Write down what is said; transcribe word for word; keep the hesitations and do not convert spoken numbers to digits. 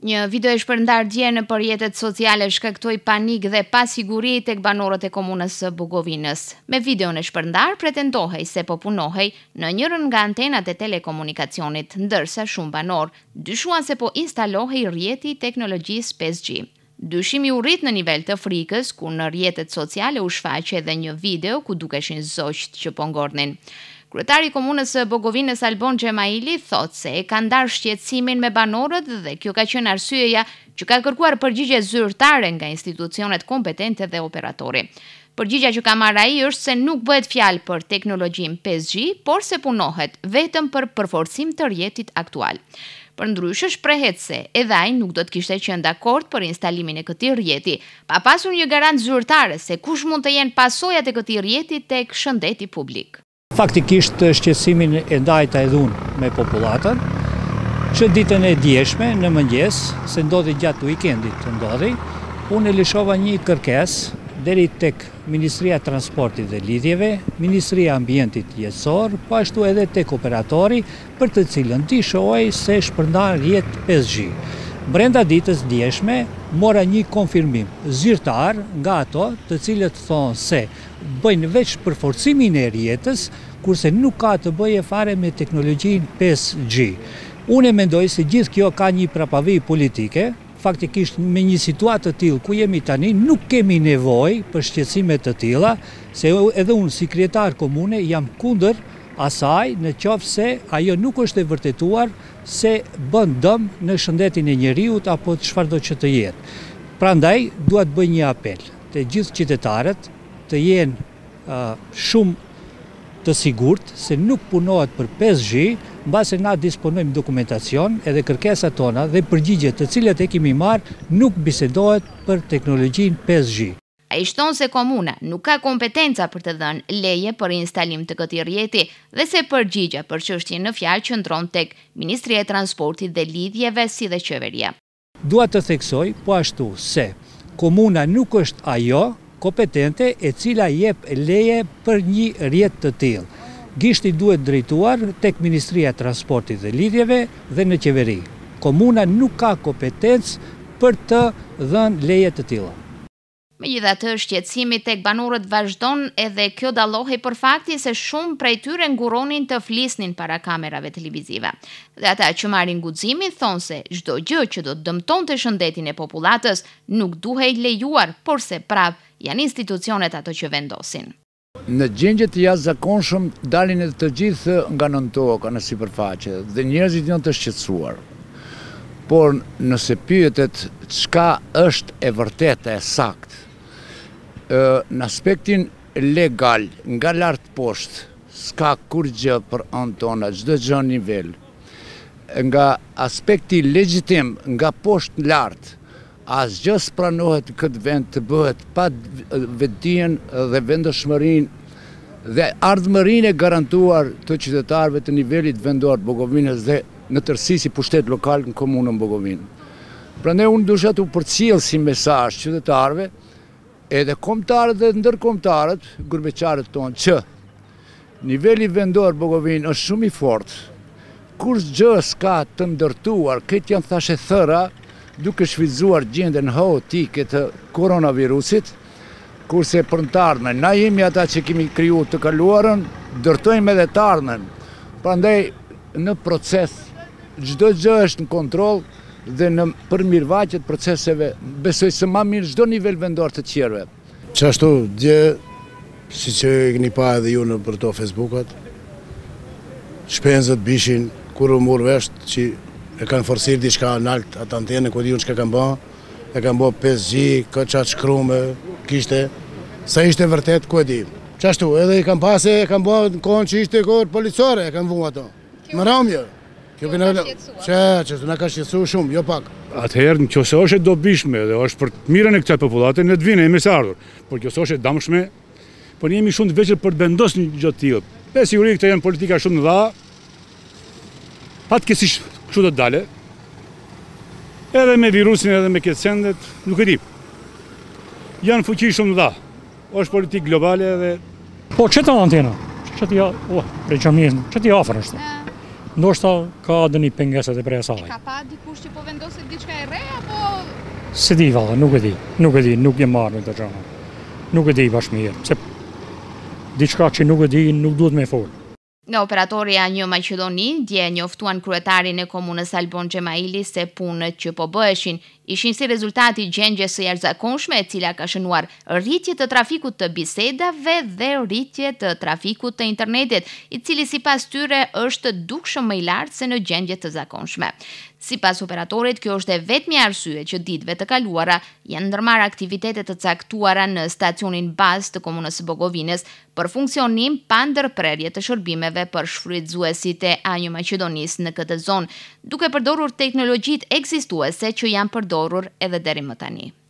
Një video e shpërndar dje në rrjetet sociale shkaktoi panik dhe pasiguri tek banorët e komunës së Bugovinës. Me videon e shpërndar pretendohej se po punohej në njërin nga antenat e telekomunikacionit, ndërsa shumë banor dyshuan se po instalohej rrjeti i teknologjisë pesë G. Dyshimi u rrit në nivel të frikës, ku në rrjetet sociale u shfaqe edhe një video ku dukeshin zogjt që po ngordhnin. Kryetari i komunës së Bugovinës Albon Xhemaili thotë se e ka ndarë shqetësimin me banorët dhe kjo ka qenë arsyeja që ka kërkuar përgjigje zyrtare nga institucionet kompetente dhe operatori. Përgjigja që ka marrë ai është se nuk bëhet fjalë për teknologjinë pesë G, por se punohet vetëm për përforcim të rrjetit aktual. Përndryshe shprehet se edhe ai nuk do të kishte qenë dakord për instalimin e këtij rrjeti, pa pasur një garancë zyrtare se kush mund të jenë pasojat e këtij rrjeti tek shëndeti publik. Faktikisht shqetësimin e ndajta edhe unë me popullatën, që ditën e djeshme në mëngjes, se ndodhi gjatë weekendit të ndodhi, unë e lëshova një kërkesë deri tek Ministria e Transportit dhe Lidhjeve, Ministria e Ambientit Jetësor, po ashtu edhe tek operatori, për të cilën ti shohej se shpërndan rrjet pesë G. Brenda ditës djeshme mora një konfirmim zyrtar nga ato të cilët thonë se bëjnë veç përforcimin e rrjetës, kurse nuk ka të bëje fare me teknologjinë pesë G. Unë e mendoj se gjithë kjo ka një prapavi politike. Faktikisht me një situatë të tillë ku jemi tani nuk kemi nevojë për shqetësime të tilla, se edhe unë si kryetar komune jam kundër asaj në qoftë se ajo nuk është e vërtetuar se bën dëm në shëndetin e njeriut apo çfarëdo që të jetë. Prandaj dua të bëj një apel te gjithë qytetarët të jenë uh, shumë të sigurt se nuk punohet për pesë G, mbase na disponojmë dokumentacion edhe kërkesat tona dhe përgjigjet të cilat e kemi marrë nuk bisedohet për teknologjinë pesë G. Ai shton se komuna nuk ka kompetenca për të dhënë leje për instalim të këtij rrjeti dhe se përgjigja për çështjen në fjalë qëndron tek Ministria e Transportit dhe Lidhjeve si dhe qeveria. Dua të theksoj po ashtu se komuna nuk është ajo kompetente e cila jep leje për një rrjet të tillë. Gishti duhet drejtuar tek Ministria e Transportit dhe Lidhjeve dhe në qeveri. Komuna nuk ka kompetencë për të dhënë leje të tilla. Megjithatë, shqetësimi tek banorët vazhdon edhe kjo dallohej për fakti se shumë prej tyre nguronin të flisnin para kamerave televizive. Dhe ata që marrin guximin thonë se çdo gjë që do të dëmtonte shëndetin e popullatës nuk duhej lejuar, por se prap janë institucionet ato që vendosin. Në gjendje të jashtëzakonshëm dalin edhe të gjithë nga nën toka në sipërfaqe dhe njerëzit janë të shqetësuar. Por nëse pyetet çka është e vërtetë e saktë, në aspektin legal, nga lartë poshtë, s'ka kur gjë për anë tona, çdo gjë në nivel. Nga aspekti legjitim, nga poshtë lartë, asgjë s'pranohet këtë vend të bëhet pa vetdijen dhe vendoshmërinë dhe ardhmërinë e garantuar të qytetarëve të nivelit vendor të Bugovinës dhe në tërësi si pushtet lokal në komunën Bugovinë. Prandaj unë dusha të përcjell si mesazh qytetarëve, edhe kombëtarët dhe ndërkombëtarët, gurbeqarët tonë, që niveli vendor Bugovinë është shumë i fortë, kur gjë s'ka të ndërtuar, këtë janë thashe thëra, duke shfrytzuar gjendjen haotike të koronavirusit, kurse për të ardhmen, na jemi ata që kemi krijuar të kaluarën, ndërtojmë edhe të ardhmen. Prandaj në proces çdo gjë është në kontroll dhe në përmirëvajtje të proceseve, besoj se më mirë çdo nivel vendor të tjerëve. Qashtu dje, si që e keni pa edhe ju në për to Facebookat, shpenzët bishin kur u mor vesh që e kanë forsir diçka nalt atë antenë, ku diun çka kanë bë, e kanë bë pesë G, ka çat shkrume, kishte sa ishte vërtet ku e di. Qashtu edhe i kanë pasë, e kanë bë në kohën që ishte kohë policore, e kanë vënë ato. Më ramje. Kjo që që që na ka shqetësuar shumë, jo pak. Atëherë nëse është e dobishme dhe është për të mirën e këtij popullate, ne të vinë e mirëseardhur. Por nëse është e dëmshme, po ne jemi shumë të veçur për të vendosur një gjë të tillë. Me siguri këto janë politika shumë të mëdha. Fatkeqësisht kështu do të dalë. Edhe me virusin edhe me këtë sendet, nuk e di. Janë fuqi shumë të mëdha. Është politikë globale dhe po çeto antena. Çeti ja, oh, preçamin, çeti afër është. Ndoshta ka edhe një pengesë të prej asaj. Ka pa dikush që po vendoset diçka e re apo Se di valla, nuk e di. Nuk e di, nuk jam marrë me të gjëra. Nuk e di bash mirë, se diçka që nuk e di, nuk duhet me fol. Nga operatori A një Maqedoni, dje njoftuan kryetarin e komunës Albon Xhemaili se punët që po bëheshin ishin si rezultati gjengjes së jashtëzakonshme e cila ka shënuar rritje të trafikut të bisedave dhe rritje të trafikut të internetit, i cili sipas tyre është dukshëm më i lartë se në gjendje të zakonshme. Sipas operatorit, kjo është e vetmi arsye që ditëve të kaluara janë ndërmarrë aktivitete të caktuara në stacionin bazë të komunës së Bogovinës për funksionim pa ndërprerje të shërbimeve për shfrytëzuesit e A një Maqedonisë në këtë zonë, duke përdorur teknologjitë ekzistuese që janë përdorur edhe deri më tani.